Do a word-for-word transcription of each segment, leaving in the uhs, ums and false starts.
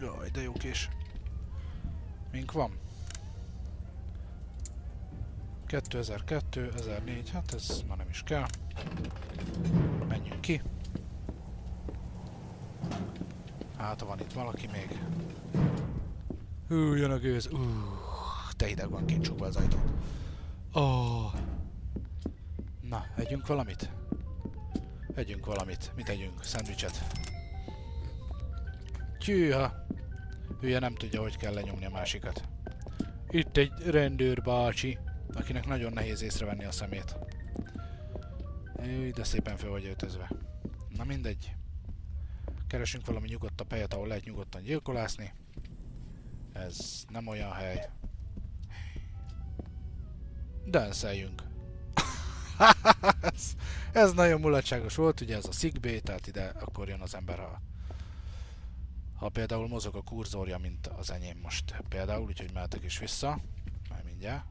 Jaj, de jó kés. Mink van? kétezer-kettő, ezernégy, hát ez már nem is kell. Menjünk ki. Hát, van itt valaki még. Hú, jön a gőz. Uh, te hideg van, kint csukva az ajtót. Oh. Na, együnk valamit? Együnk valamit. Mit együnk? Szendvicset. Tyűha. Hülye nem tudja, hogy kell lenyomni a másikat. Itt egy rendőrbácsi, akinek nagyon nehéz észrevenni a szemét. Jaj, de szépen fel vagy öltözve. Na mindegy. Keresünk valami nyugodtabb helyet, ahol lehet nyugodtan gyilkolászni. Ez nem olyan hely. Denszeljünk. ez, ez nagyon mulatságos volt, ugye ez a sick bay, tehát ide akkor jön az ember, ha, ha például mozog a kurzorja, mint az enyém most például, úgyhogy mehetek is vissza. Már mindjárt.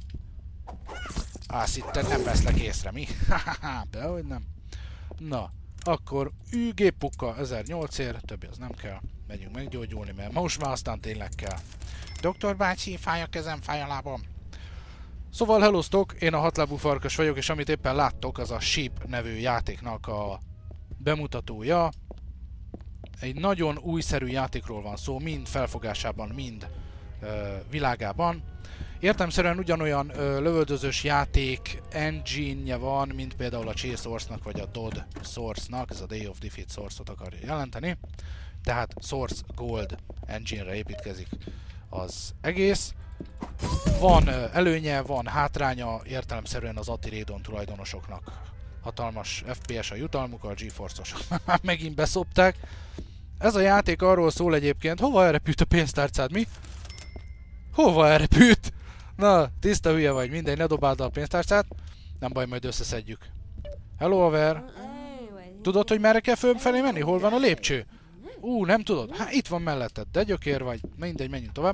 Ász, itt nem veszlek észre, mi? Dehogy nem. Na, akkor ű, géppukka ezernyolcért, többi az nem kell. Megyünk meggyógyulni, mert most már aztán tényleg kell. Doktor bácsi, fáj a kezem, fáj a lábam. Szóval hellóztok, én a hatlábú farkas vagyok, és amit éppen láttok, az a Sheep nevű játéknak a bemutatója. Egy nagyon újszerű játékról van szó, mind felfogásában, mind ö, világában. Értelemszerűen ugyanolyan ö, lövöldözős játék engine-je van, mint például a Chase Source-nak vagy a Dodd Source-nak, ez a Day of Defeat Source-ot akarja jelenteni. Tehát Source Gold engine-re építkezik az egész. Van ö, előnye, van hátránya, értelemszerűen az Atirédon tulajdonosoknak hatalmas ef pé es a jutalmuk, a GeForce-osok már megint beszopták. Ez a játék arról szól egyébként, hova elrepült a pénztárcád, mi? Hova elrepült? Na, tiszta hülye vagy, mindegy, ne dobáld a pénztárcát. Nem baj, majd összeszedjük. Hello, haver! Tudod, hogy merre kell fölfelé menni? Hol van a lépcső? Ú, nem tudod? Hát itt van melletted, de gyökér vagy. Mindegy, menjünk tovább.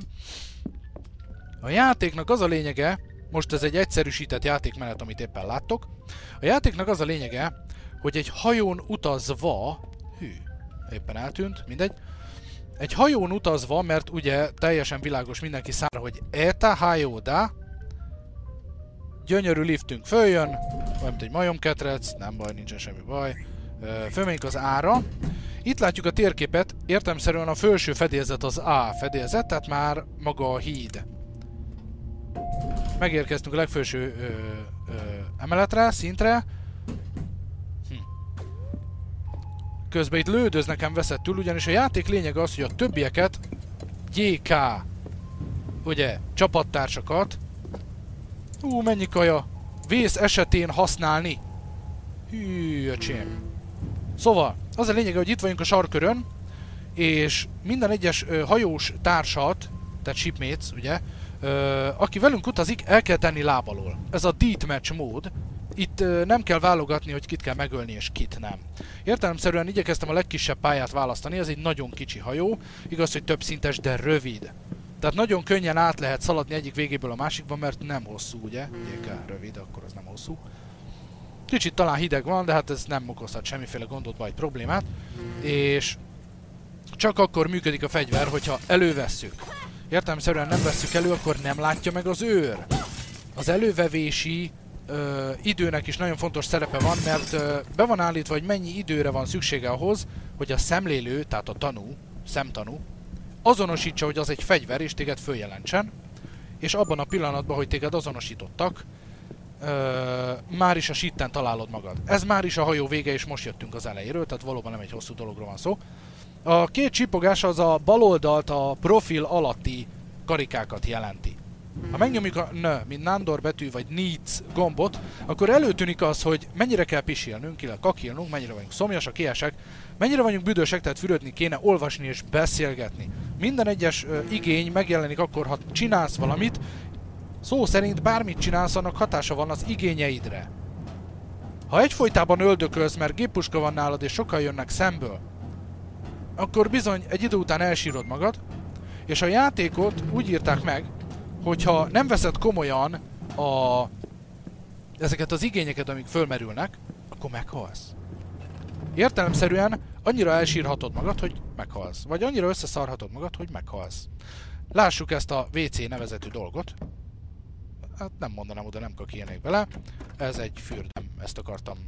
A játéknak az a lényege, most ez egy egyszerűsített játékmenet, amit éppen láttok. A játéknak az a lényege, hogy egy hajón utazva... Hű, éppen eltűnt, mindegy. Egy hajón utazva, mert ugye teljesen világos mindenki számára, hogy Eta hajóda, gyönyörű liftünk följön, vagy mint egy majomketrec, nem baj, nincsen semmi baj. Fölmegyünk az A-ra. Itt látjuk a térképet, értelemszerűen a felső fedélzet az A fedélzet, tehát már maga a híd. Megérkeztünk a legfelső ö, ö, emeletre, szintre. Hm. Közben itt lődöz nekem veszettül, ugyanis a játék lényeg az, hogy a többieket, jé ká, ugye, csapattársakat, ú, mennyi kaja, vész esetén használni. Hű, öcsém. Szóval, az a lényeg, hogy itt vagyunk a sarkörön, és minden egyes ö, hajós társat, tehát shipmates, ugye, ö, aki velünk utazik, el kell tenni lábalól. Ez a deathmatch mód. Itt ö, nem kell válogatni, hogy kit kell megölni és kit nem. Értelemszerűen igyekeztem a legkisebb pályát választani, ez egy nagyon kicsi hajó, igaz, hogy több szintes, de rövid. Tehát nagyon könnyen át lehet szaladni egyik végéből a másikba, mert nem hosszú, ugye? Ugye rövid, akkor az nem hosszú. Kicsit talán hideg van, de hát ez nem okozhat semmiféle gondot vagy problémát. És csak akkor működik a fegyver, hogyha elővesszük. Értelemszerűen nem vesszük elő, akkor nem látja meg az őr. Az elővevési ö, időnek is nagyon fontos szerepe van, mert ö, be van állítva, hogy mennyi időre van szüksége ahhoz, hogy a szemlélő, tehát a tanú, szemtanú, azonosítsa, hogy az egy fegyver, és téged följelentsen, és abban a pillanatban, hogy téged azonosítottak, ö, már is a sitten találod magad. Ez már is a hajó vége, és most jöttünk az elejéről, tehát valóban nem egy hosszú dologról van szó. A két csipogás az a bal oldalt, a profil alatti karikákat jelenti. Ha megnyomjuk a N, mint Nándor betű, vagy Needs gombot, akkor előtűnik az, hogy mennyire kell pisilnünk, illetve kakilnunk, mennyire vagyunk szomjasak, éhesek, mennyire vagyunk büdösek, tehát fürödni kéne, olvasni és beszélgetni. Minden egyes ö, igény megjelenik akkor, ha csinálsz valamit, szó szerint bármit csinálsz, annak hatása van az igényeidre. Ha egyfolytában öldökölsz, mert géppuska van nálad és sokan jönnek szemből, akkor bizony egy idő után elsírod magad, és a játékot úgy írták meg, hogyha nem veszed komolyan a... ezeket az igényeket, amik fölmerülnek, akkor meghalsz. Értelemszerűen annyira elsírhatod magad, hogy meghalsz. Vagy annyira összeszarhatod magad, hogy meghalsz. Lássuk ezt a vé cé nevezetű dolgot. Hát nem mondanám, oda nem kakélnék bele. Ez egy fürd, nem ezt akartam...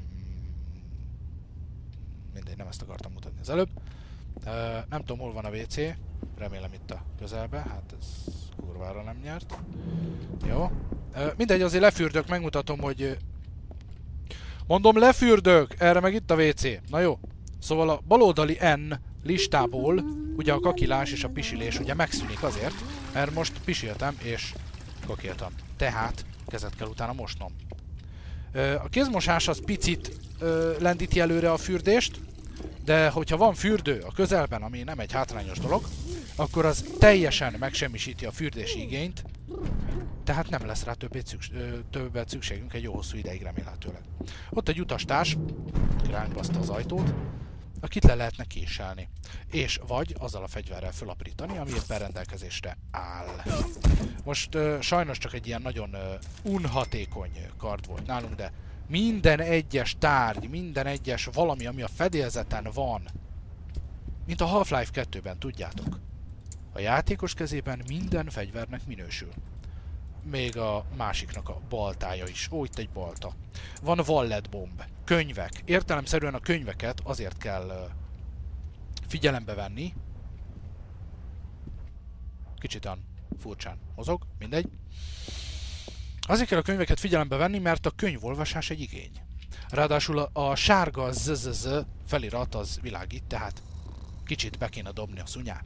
Mindegy, nem ezt akartam mutatni az előbb. Uh, nem tudom, hol van a vé cé. Remélem itt a közelbe. Hát ez kurvára nem nyert. Jó. Uh, mindegy, azért lefürdök, megmutatom, hogy... Mondom, lefürdök! Erre meg itt a vé cé. Na jó. Szóval a baloldali N listából ugye a kakilás és a pisilés ugye megszűnik azért, mert most pisiltem és kakiltam. Tehát kezet kell utána mosnom. A kézmosás az picit lendíti előre a fürdést, de hogyha van fürdő a közelben, ami nem egy hátrányos dolog, akkor az teljesen megsemmisíti a fürdési igényt, tehát nem lesz rá többet, szükség, többet szükségünk egy jó hosszú ideig remélhetőleg. Ott egy utastárs, iránybaszta az ajtót, akit le lehetne késelni. És vagy azzal a fegyverrel fölaprítani, ami éppen rendelkezésre áll. Most uh, sajnos csak egy ilyen nagyon uh, unhatékony kard volt nálunk, de minden egyes tárgy, minden egyes valami, ami a fedélzeten van, mint a Half-Life kettőben, tudjátok. A játékos kezében minden fegyvernek minősül. Még a másiknak a baltája is. Ó, itt egy balta. Van wallet bomb. Könyvek. Értelemszerűen a könyveket azért kell uh, figyelembe venni. Kicsit olyan furcsán mozog, mindegy. Azért kell a könyveket figyelembe venni, mert a könyvolvasás egy igény. Ráadásul a, a sárga zzz felirat az világít, tehát kicsit be kéne dobni a szunyát.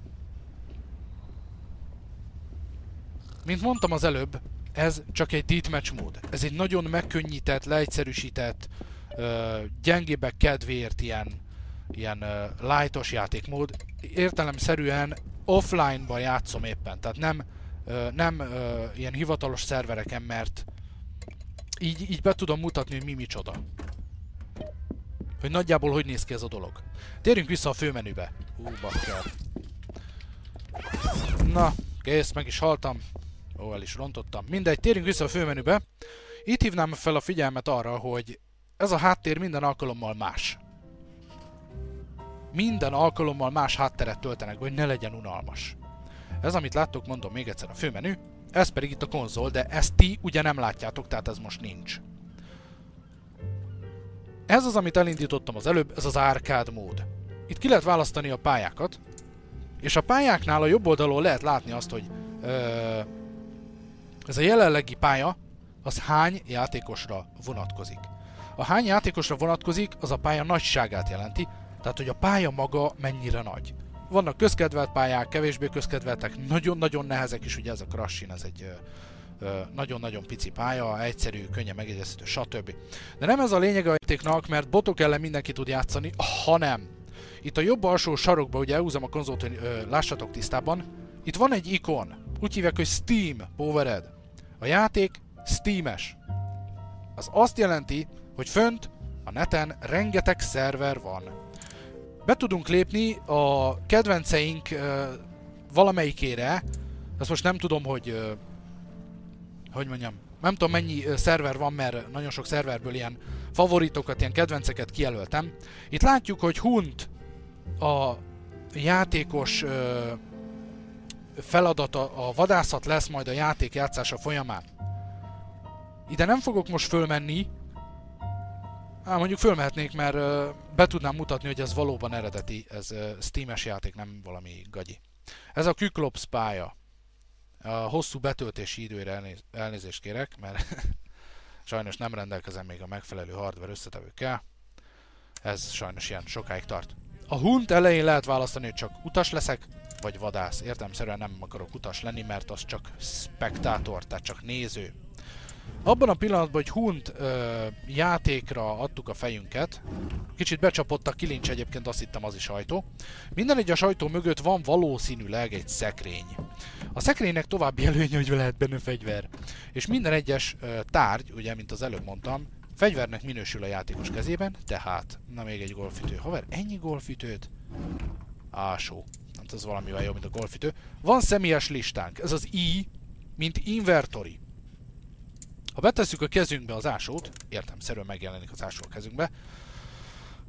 Mint mondtam az előbb, ez csak egy deathmatch mód. Ez egy nagyon megkönnyített, leegyszerűsített, uh, gyengébbek kedvéért ilyen, ilyen uh, lightos játékmód. Értelemszerűen offline-ban játszom éppen, tehát nem, uh, nem uh, ilyen hivatalos szervereken, mert így, így be tudom mutatni, hogy mi micsoda. Hogy nagyjából hogy néz ki ez a dolog. Térjünk vissza a főmenübe. Hú, bakker. Na, kész, meg is haltam. Ó, el is rontottam. Mindegy, térjünk vissza a főmenübe. Itt hívnám fel a figyelmet arra, hogy ez a háttér minden alkalommal más. Minden alkalommal más hátteret töltenek be, hogy ne legyen unalmas. Ez, amit láttok, mondom még egyszer, a főmenü. Ez pedig itt a konzol, de ezt ti ugye nem látjátok, tehát ez most nincs. Ez az, amit elindítottam az előbb, ez az arcade mód. Itt ki lehet választani a pályákat, és a pályáknál a jobb oldalon lehet látni azt, hogy ö, ez a jelenlegi pálya, az hány játékosra vonatkozik. A hány játékosra vonatkozik, az a pálya nagyságát jelenti, tehát hogy a pálya maga mennyire nagy. Vannak közkedvelt pályák, kevésbé közkedveltek, nagyon-nagyon nehezek is, ugye ez a Crashin, ez egy nagyon-nagyon pici pálya, egyszerű, könnyen megjegyezhető, stb. De nem ez a lényeg a játéknak, mert botok ellen mindenki tud játszani, hanem itt a jobb alsó sarokban, ugye elhúzom a konzolt, hogy ö, lássatok tisztában, itt van egy ikon, úgy hívják, hogy Steam Powered. A játék Steam-es. Az azt jelenti, hogy fönt a neten rengeteg szerver van. Be tudunk lépni a kedvenceink ö, valamelyikére, ezt most nem tudom, hogy ö, hogy mondjam, nem tudom mennyi ö, szerver van, mert nagyon sok szerverből ilyen favoritokat, ilyen kedvenceket kijelöltem. Itt látjuk, hogy Hunt a játékos ö, feladata, a vadászat lesz majd a játék játszása folyamán. Ide nem fogok most fölmenni, á, mondjuk fölmehetnék, mert ö, be tudnám mutatni, hogy ez valóban eredeti, ez ö, Steam-es játék, nem valami gagyi. Ez a Kyklops pálya. A hosszú betöltési időre elnéz, elnézést kérek, mert sajnos nem rendelkezem még a megfelelő hardware összetevőkkel. Ez sajnos ilyen sokáig tart. A Hunt elején lehet választani, hogy csak utas leszek, vagy vadász. Értelemszerűen nem akarok utas lenni, mert az csak spektátor, tehát csak néző. Abban a pillanatban, hogy Hunt ö, játékra adtuk a fejünket, kicsit becsapott a kilincs, egyébként azt hittem az is ajtó. Minden egyes ajtó mögött van valószínűleg egy szekrény. A szekrénynek további előnye, hogy lehet benne fegyver. És minden egyes ö, tárgy, ugye, mint az előbb mondtam, fegyvernek minősül a játékos kezében, tehát, na még egy golfütő. Haver, ennyi golfütőt? Ásó. Hát ez valamivel jobb, mint a golfütő. Van személyes listánk, ez az I, mint inventory. Ha betesszük a kezünkbe az ásót, értelemszerűen megjelenik az ásó a kezünkbe,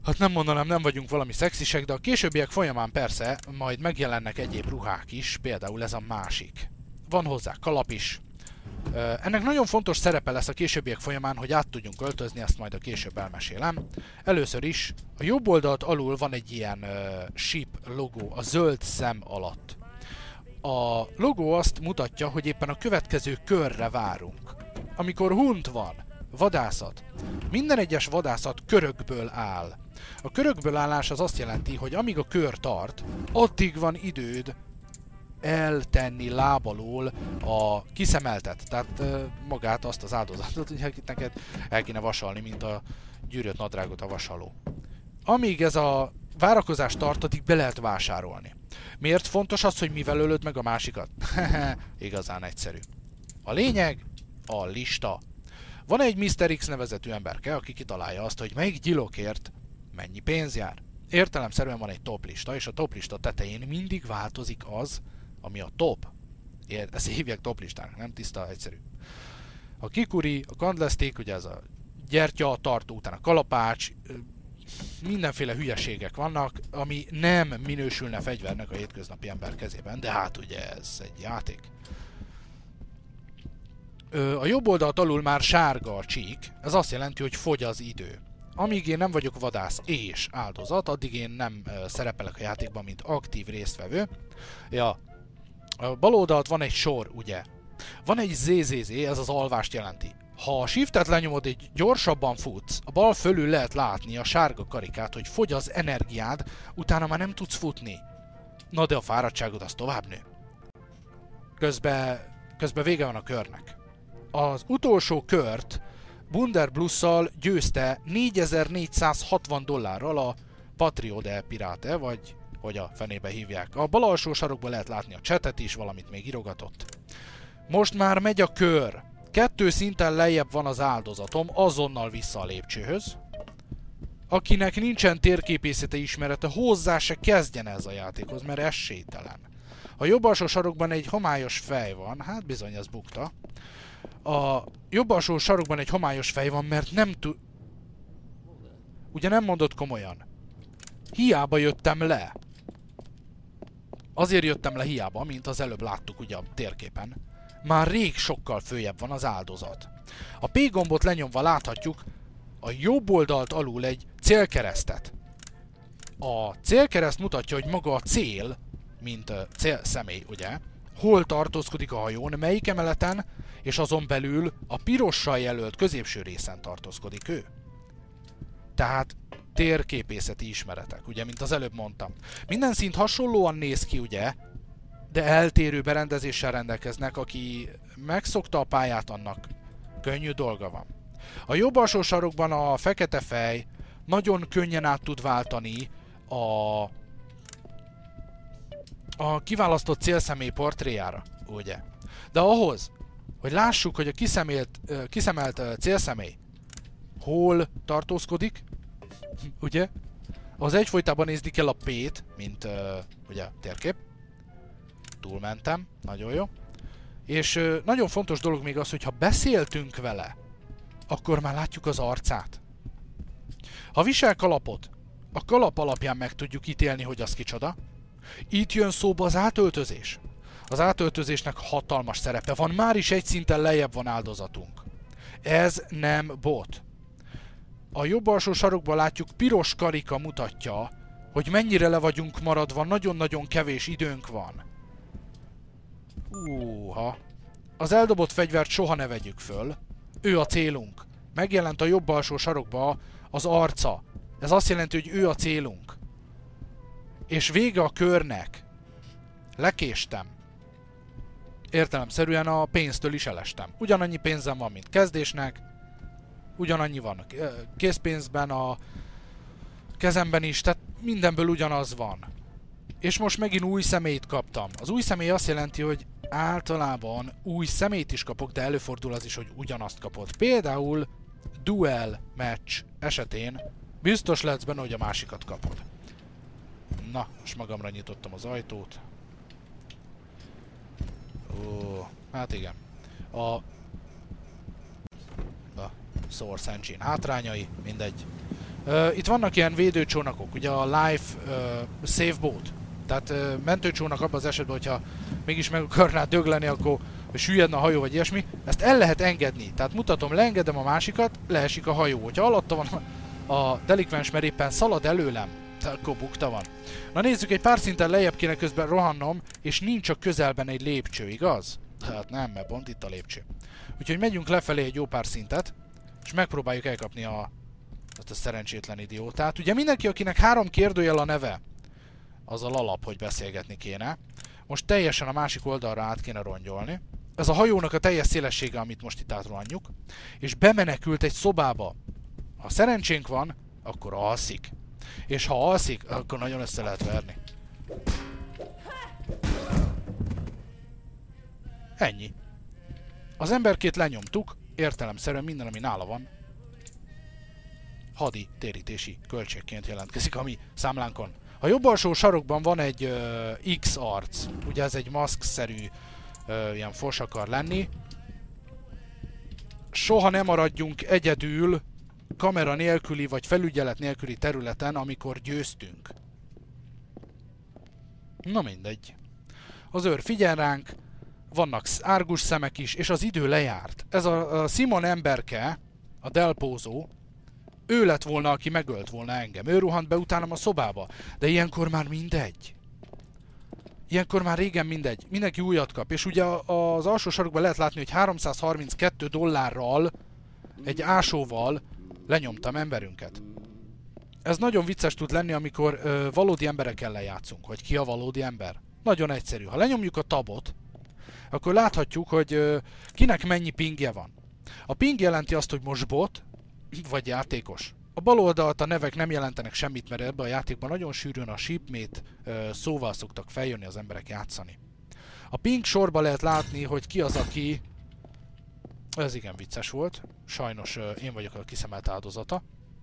Hát nem mondanám, nem vagyunk valami szexisek, de a későbbiek folyamán persze majd megjelennek egyéb ruhák is, például ez a másik. Van hozzá kalap is. Ennek nagyon fontos szerepe lesz a későbbiek folyamán, hogy át tudjunk öltözni, ezt majd a később elmesélem. Először is a jobb oldalt alul van egy ilyen uh, ship logó a zöld szem alatt. A logó azt mutatja, hogy éppen a következő körre várunk. Amikor hunt van, vadászat, minden egyes vadászat körökből áll. A körökből állás az azt jelenti, hogy amíg a kör tart, addig van időd eltenni lábalól a kiszemeltet, tehát uh, magát azt az áldozatot, hogy neked el kéne vasalni, mint a gyűrött nadrágot a vasaló. Amíg ez a várakozás tart, addig be lehet vásárolni. Miért fontos az, hogy mivel ölöd meg a másikat? Igazán egyszerű. A lényeg a lista. Van egy miszter X nevezetű emberke, aki kitalálja azt, hogy melyik gyilokért mennyi pénz jár. Értelemszerűen van egy top lista, és a top lista tetején mindig változik az, ami a top. Ezt hívják top listának, nem tiszta, egyszerű. A kikuri, a kandleszték, ugye ez a gyertya, tartó, után a kalapács, mindenféle hülyeségek vannak, ami nem minősülne fegyvernek a hétköznapi ember kezében, de hát ugye ez egy játék. A jobb oldalt alul már sárga a csík, ez azt jelenti, hogy fogy az idő. Amíg én nem vagyok vadász és áldozat, addig én nem szerepelek a játékban, mint aktív résztvevő. Ja, a bal oldalt van egy sor, ugye? Van egy zé zé zé, ez az alvást jelenti. Ha a shiftet lenyomod, egy gyorsabban futsz, a bal fölül lehet látni a sárga karikát, hogy fogy az energiád, utána már nem tudsz futni. Na de a fáradtságod az tovább nő. Közben, közben vége van a körnek. Az utolsó kört Bunder Blusszal győzte négyezer-négyszázhatvan dollárral a Patrio de Pirate, vagy hogy a fenébe hívják. A bal alsó sarokban lehet látni a chatet is, valamit még írogatott. Most már megy a kör. Kettő szinten lejjebb van az áldozatom, azonnal vissza a lépcsőhöz. Akinek nincsen térképészete ismerete, hozzá se kezdjen ez a játékhoz, mert esélytelen. A jobb alsó sarokban egy homályos fej van, hát bizony ez bukta. A jobb alsó sarokban egy homályos fej van, mert nem tud... Ugye nem mondott komolyan. Hiába jöttem le. Azért jöttem le hiába, mint az előbb láttuk ugye a térképen. Már rég sokkal följebb van az áldozat. A P gombot lenyomva láthatjuk a jobb oldalt alul egy célkeresztet. A célkereszt mutatja, hogy maga a cél, mint a célszemély, ugye, hol tartózkodik a hajón, melyik emeleten, és azon belül a pirossal jelölt középső részen tartózkodik ő. Tehát térképészeti ismeretek, ugye, mint az előbb mondtam. Minden szint hasonlóan néz ki, ugye, de eltérő berendezéssel rendelkeznek, aki megszokta a pályát, annak könnyű dolga van. A jobb alsó sarokban a fekete fej nagyon könnyen át tud váltani a, a kiválasztott célszemély portréjára, ugye. De ahhoz, hogy lássuk, hogy a kiszemélt, kiszemelt célszemély hol tartózkodik, ugye, az egyfolytában nézni kell a P-t, mint uh, ugye térkép. Túlmentem, nagyon jó. És uh, nagyon fontos dolog még az, hogy ha beszéltünk vele, akkor már látjuk az arcát. Ha visel kalapot, a kalap alapján meg tudjuk ítélni, hogy az kicsoda. Itt jön szóba az átöltözés. Az átöltözésnek hatalmas szerepe van, már is egy szinten lejjebb van áldozatunk. Ez nem bot. A jobb alsó sarokban látjuk, piros karika mutatja, hogy mennyire le vagyunk maradva, nagyon-nagyon kevés időnk van. Húha. Az eldobott fegyvert soha ne vegyük föl. Ő a célunk. Megjelent a jobb alsó sarokba az arca. Ez azt jelenti, hogy ő a célunk. És vége a körnek. Lekéstem. Értelemszerűen a pénztől is elestem. Ugyanannyi pénzem van, mint kezdésnek. Ugyanannyi van a készpénzben, a kezemben is, tehát mindenből ugyanaz van. És most megint új személyt kaptam. Az új személy azt jelenti, hogy általában új személyt is kapok, de előfordul az is, hogy ugyanazt kapod. Például duel match esetén biztos lehetsz benne, hogy a másikat kapod. Na, most magamra nyitottam az ajtót. Ó, hát igen. A, a Source Engine hátrányai, mindegy. Uh, itt vannak ilyen védőcsónakok, ugye a Life uh, Safe Boat. Tehát uh, mentőcsónak abban az esetben, hogyha mégis meg akarná dögleni, akkor süllyedne a hajó vagy ilyesmi. Ezt el lehet engedni. Tehát mutatom, leengedem a másikat, leesik a hajó. Hogyha alatta van a delikvens, mert éppen szalad előlem, akkor bukta van. Na nézzük, egy pár szinten lejjebb kéne közben rohannom, és nincs a közelben egy lépcső, igaz? Hát nem, mert pont itt a lépcső. Úgyhogy megyünk lefelé egy jó pár szintet, és megpróbáljuk elkapni a, azt a szerencsétlen idiótát. Ugye mindenki, akinek három kérdőjel a neve, az a alap, hogy beszélgetni kéne. Most teljesen a másik oldalra át kéne rongyolni. Ez a hajónak a teljes szélessége, amit most itt átrohanjuk. És bemenekült egy szobába. Ha szerencsénk van, akkor alszik. És ha alszik, akkor nagyon össze lehet verni. Ennyi. Az emberkét lenyomtuk, értelemszerűen minden, ami nála van, hadi térítési költségként jelentkezik a mi számlánkon. A jobb alsó sarokban van egy uh, X arc, ugye ez egy maszkszerű uh, ilyen fos akar lenni. Soha nem maradjunk egyedül kamera nélküli vagy felügyelet nélküli területen, amikor győztünk. Na mindegy. Az őr figyel ránk, vannak árgus szemek is, és az idő lejárt. Ez a, a Simon emberke, a Delpózó, ő lett volna, aki megölt volna engem. Ő ruhant be utánam a szobába. De ilyenkor már mindegy. Ilyenkor már régen mindegy. Mindenki újat kap. És ugye az alsó sarokban lehet látni, hogy háromszázharminckettő dollárral, egy ásóval lenyomtam emberünket. Ez nagyon vicces tud lenni, amikor ö, valódi emberek ellen játszunk. Hogy ki a valódi ember. Nagyon egyszerű. Ha lenyomjuk a tabot, akkor láthatjuk, hogy ö, kinek mennyi pingje van. A ping jelenti azt, hogy most bot, vagy játékos. A bal oldalt a nevek nem jelentenek semmit, mert ebben a játékban nagyon sűrűn a shipmate ö, szóval szoktak feljönni az emberek játszani. A ping sorba lehet látni, hogy ki az, aki... Ez igen vicces volt. Sajnos ö, én vagyok a kiszemelt áldozata.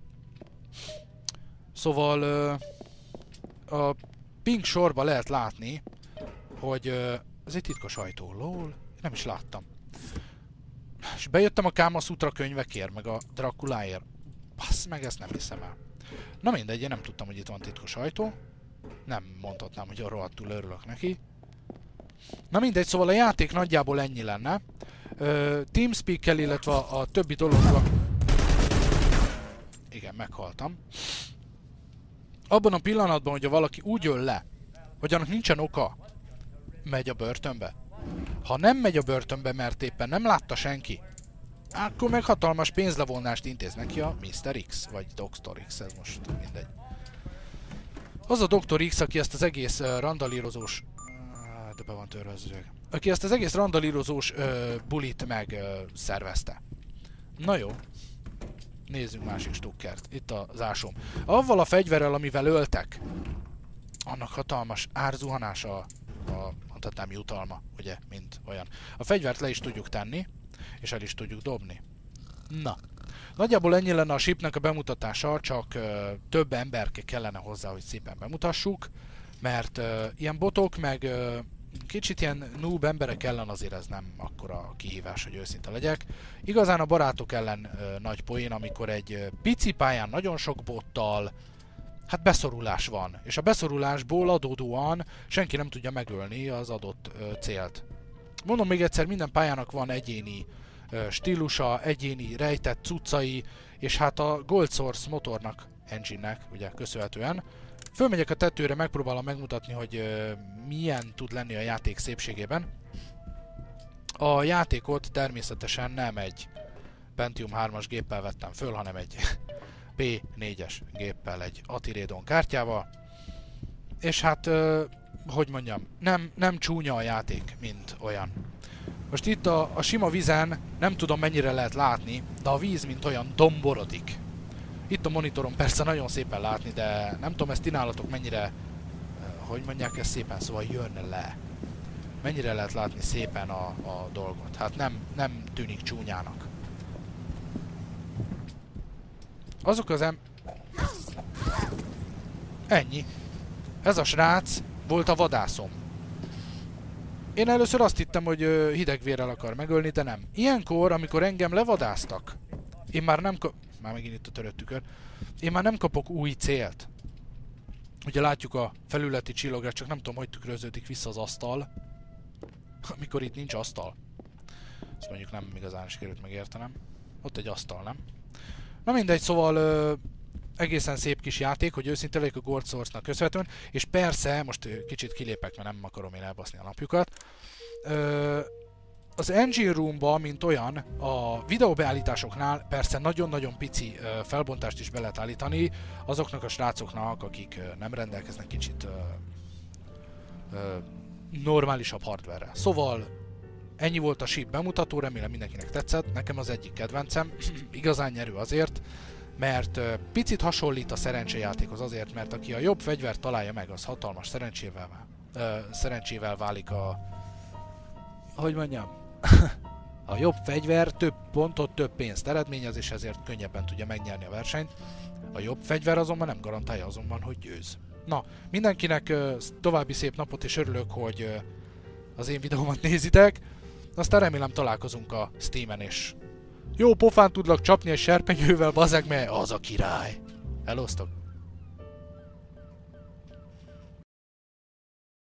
Szóval ö, a ping sorba lehet látni, hogy ö, ez egy titkos ajtó, lol, nem is láttam. És bejöttem a Kama Sutra könyvekért, meg a Draculáért. Bassz meg, ezt nem hiszem el. Na mindegy, én nem tudtam, hogy itt van titkos ajtó. Nem mondhatnám, hogy rohadtul örülök neki. Na mindegy, szóval a játék nagyjából ennyi lenne. Ö, Teamspeak-kel, illetve a, a többi dologban... Igen, meghaltam. Abban a pillanatban, hogyha valaki úgy öl le, hogy annak nincsen oka, megy a börtönbe. Ha nem megy a börtönbe, mert éppen nem látta senki, akkor meg hatalmas pénzlevonást intéz neki a miszter X, vagy doktor X, ez most mindegy. Az a doktor X, aki ezt az egész uh, randalírozós... Uh, de be van törve az üveg. Aki ezt az egész randalírozós uh, bulit meg uh, szervezte. Na jó. Nézzünk másik stukkert. Itt az ásom. Avval a fegyverrel, amivel öltek, annak hatalmas árzuhanása a, a mondhatnám jutalma, ugye, mint olyan. A fegyvert le is tudjuk tenni, és el is tudjuk dobni. Na. Nagyjából ennyi lenne a shipnek a bemutatása, csak ö, több emberke kellene hozzá, hogy szépen bemutassuk, mert ö, ilyen botok, meg ö, kicsit ilyen noob emberek ellen azért ez nem akkora kihívás, hogy őszinte legyek. Igazán a barátok ellen ö, nagy poén, amikor egy ö, pici pályán nagyon sok bottal, hát beszorulás van, és a beszorulásból adódóan senki nem tudja megölni az adott ö, célt. Mondom még egyszer, minden pályának van egyéni ö, stílusa, egyéni rejtett cuccai, és hát a Gold Source motornak, engine-nek, ugye köszönhetően, fölmegyek a tetőre, megpróbálom megmutatni, hogy ö, milyen tud lenni a játék szépségében. A játékot természetesen nem egy Pentium hármas géppel vettem föl, hanem egy P négyes géppel, egy Atirédon kártyával. És hát, ö, hogy mondjam, nem, nem csúnya a játék, mint olyan. Most itt a, a sima vízen nem tudom mennyire lehet látni, de a víz mint olyan domborodik. Itt a monitoron persze nagyon szépen látni, de nem tudom, ezt ti nálatok mennyire, hogy mondják ezt szépen, szóval jön le. Mennyire lehet látni szépen a, a dolgot. Hát nem, nem tűnik csúnyának. Azok az em... Ennyi. Ez a srác volt a vadászom. Én először azt hittem, hogy hidegvérrel akar megölni, de nem. Ilyenkor, amikor engem levadáztak, én már nem... már megint itt a törött tükör. Én már nem kapok új célt. Ugye látjuk a felületi csillogást, csak nem tudom, hogy tükröződik vissza az asztal. Amikor itt nincs asztal. Ezt mondjuk nem igazán sikerült megértenem. Ott egy asztal, nem? Na mindegy, szóval ö, egészen szép kis játék, hogy őszinte legyek a Gold Source-nak köszönhetően. És persze, most kicsit kilépek, mert nem akarom én elbaszni a napjukat. Ö, az Engine Room-ba, mint olyan, a videóbeállításoknál persze nagyon-nagyon pici ö, felbontást is be lehet állítani azoknak a srácoknak, akik ö, nem rendelkeznek kicsit ö, ö, normálisabb hardware-rel. Szóval ennyi volt a Ship bemutató, remélem mindenkinek tetszett, nekem az egyik kedvencem, igazán nyerő azért, mert ö, picit hasonlít a szerencsejátékhoz azért, mert aki a jobb fegyvert találja meg, az hatalmas szerencsével, ö, szerencsével válik a... Hogy mondjam? A jobb fegyver több pontot, több pénzt eredményez, és ezért könnyebben tudja megnyerni a versenyt. A jobb fegyver azonban nem garantálja azonban, hogy győz. Na, mindenkinek uh, további szép napot, és örülök, hogy uh, az én videómat nézitek. Aztán remélem találkozunk a Steamen, és jó pofán tudlak csapni egy serpenyővel, bazeg, mert az a király. Elosztok!